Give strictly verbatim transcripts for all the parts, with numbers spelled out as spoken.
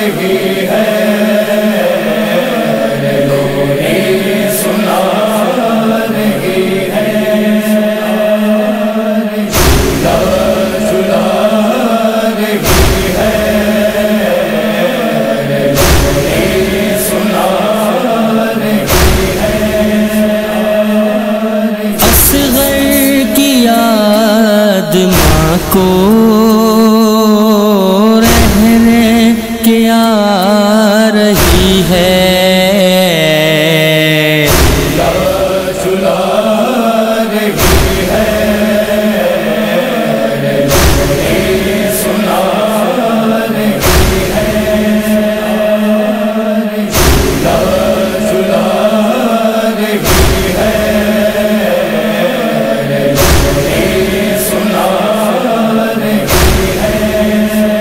رہی ہے، لوری سنا رہی ہے، جھولا جھولا رہی ہے، لوری سنا رہی ہے۔ اصغر کی یاد ماں کو رہنے کے آ رہی ہے، جھولا جھولا رہی ہے، لوری سنا رہی ہے، جھولا جھولا رہی ہے، لوری سنا رہی ہے۔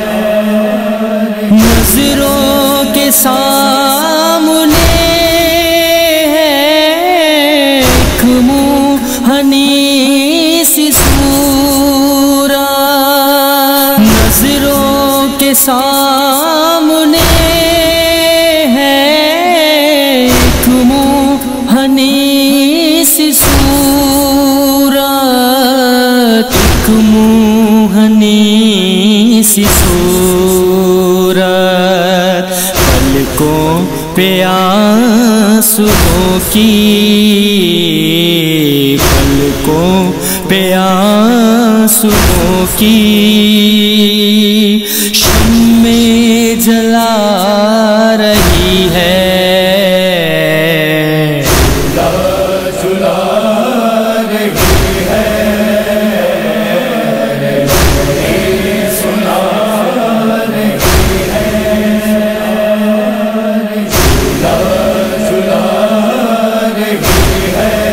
نظروں کے سامنے ہے ایک منحنی سی صورت، نظروں کے سامنے ہے ایک منحنی سی صورت، ایک منحنی سی صورت، پلکوں پہ آنسوؤں کی، پلکوں پہ آنسوؤں کی شمع جلا رہی ہے، جھولا جھولا رہی ہے، لوری سنا رہی ہے، جھولا جھولا رہی ہے،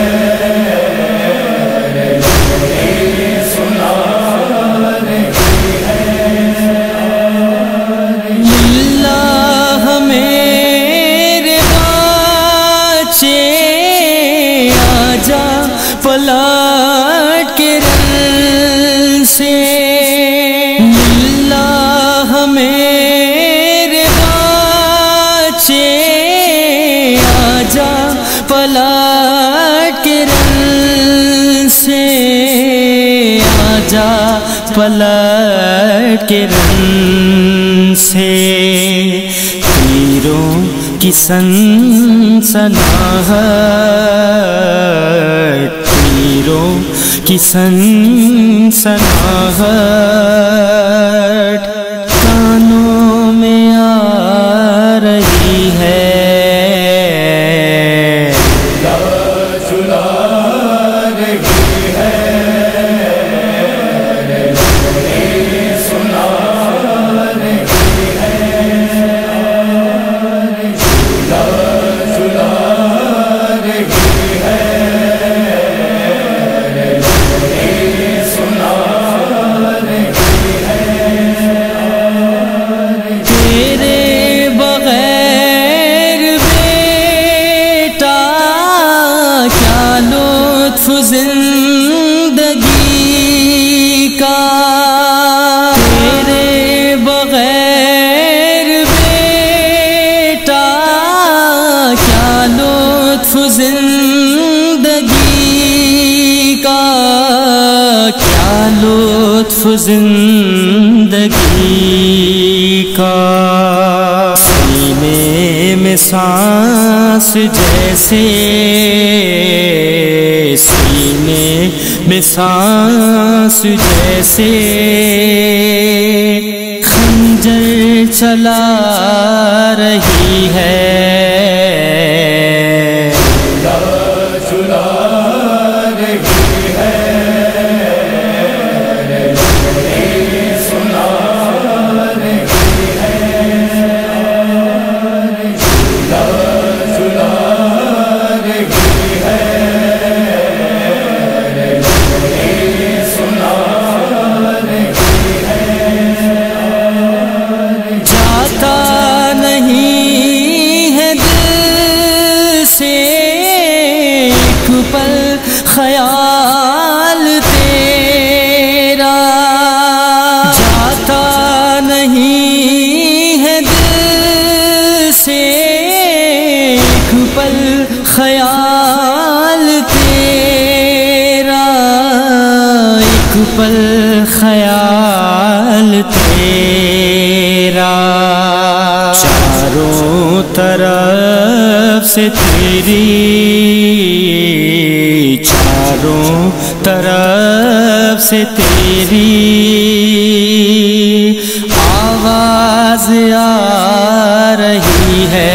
لوری سنا رہی ہے۔ للہ میرے بچے آجا پلٹ کے رن سے، للہ میرے بچے آجا پلٹ کے رن سے، آجا پلٹ کے رن سے، تیروں کی سنسناہٹ، تیروں کی سنسناہٹ کانوں میں آ رہی ہے، جھولا جھولا رہی ہے، لوری سنا رہی ہے، جھولا جھولا رہی ہے، لوری سنا رہی ہے۔ تیرے بغیر بیٹا کیا لطف زندگی کا، تیرے بغیر بیٹا کیا لطف زندگی کا، کیا لطف زندگی کا، سینے میں سانس جیسے، سینے میں سانس جیسے خنجر چلا رہی ہے، جھولا جھولا رہی ہے، لوری سنا رہی ہے، جھولا جھولا رہی ہے، لوری سنا رہی ہے۔ جاتا نہیں ہے دل سے ایک پل خیال تیرا، جاتا نہیں ہے دل طرف سے تیری، چاروں طرف سے تیری آواز آ رہی ہے۔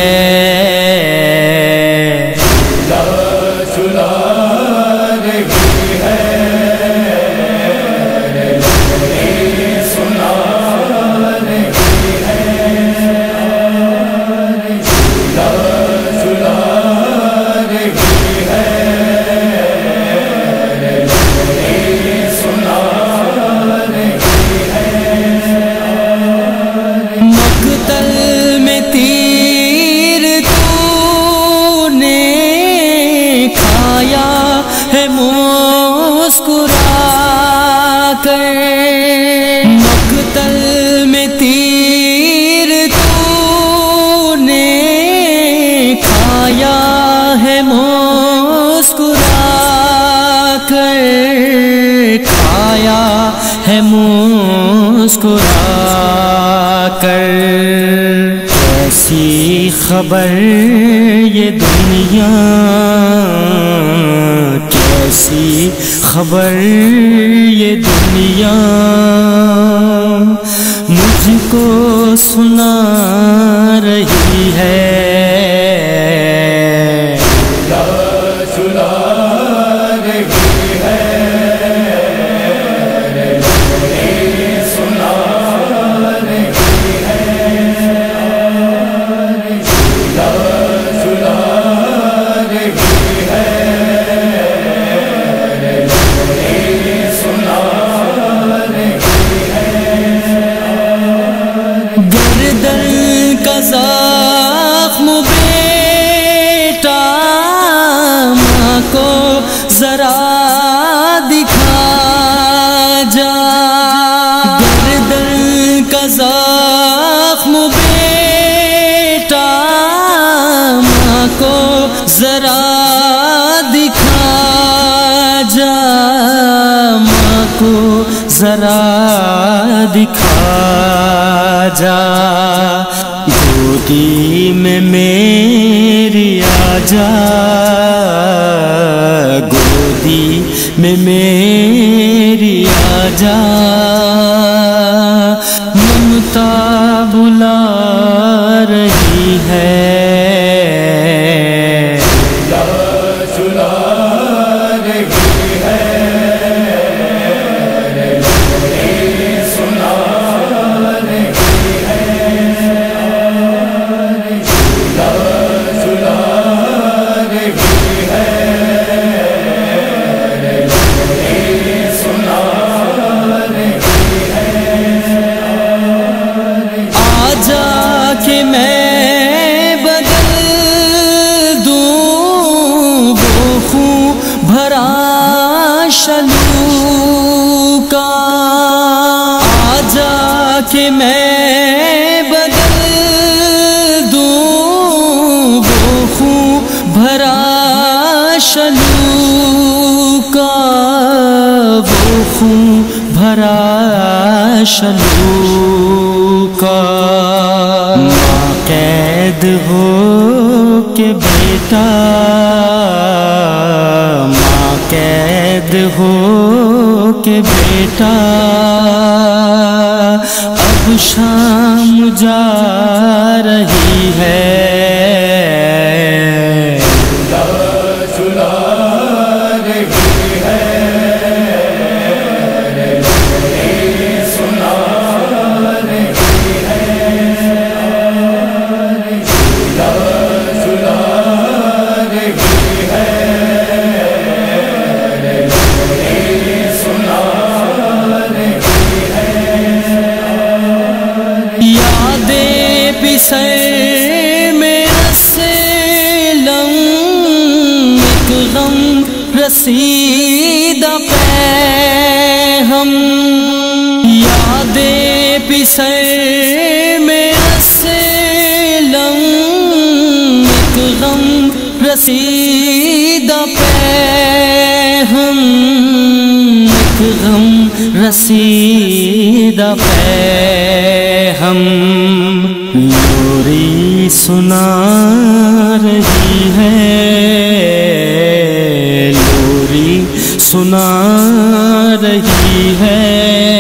مقتل میں تیر تو نے کھایا ہے مسکرا کر، کھایا ہے مسکرا کر۔ کیسی خبر یہ دنیا، کیسی خبر یہ دنیا مجھ کو سنا رہی ہے۔ زخم بیٹا ماں کو ذرا دکھا جا، گردن کا زخم بیٹا ماں کو ذرا دکھا جا، ماں کو ذرا دکھا جا۔ گودی میں میری آجا، گودی میں میری آجا، ممتا بلا رہی ہے۔ کہ میں بدل دوں وہ خون بھرا شلو کا، آجا کہ میں بدل دوں وہ خون بھرا شلو کا، وہ خون بھرا شلو کا۔ ماں قید ہو کے بیٹا، ماں قید ہو کے بیٹا اب شام جا رہی ہے۔ سر میں اسلم ایک غم رسیدہ پہ ہم، یادیں پسر میں اسلم ایک غم رسیدہ پہ ہم، ایک غم رسیدہ پہ ہم۔ لوری سنا رہی ہے، لوری سنا رہی ہے،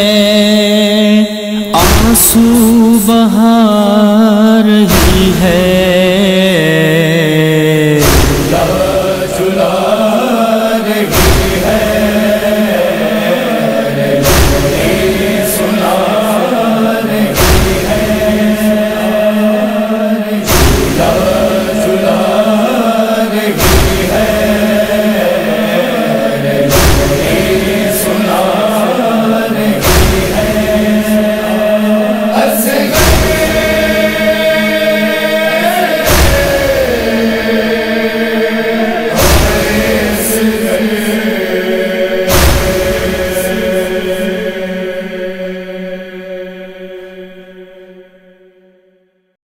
آنسو بہا رہی ہے،